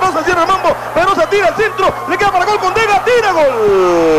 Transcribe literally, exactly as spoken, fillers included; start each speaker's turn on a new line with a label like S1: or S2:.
S1: Pedrosa cierra el mambo. Pedrosa tira al centro. Le queda para gol con Dega. Tira gol.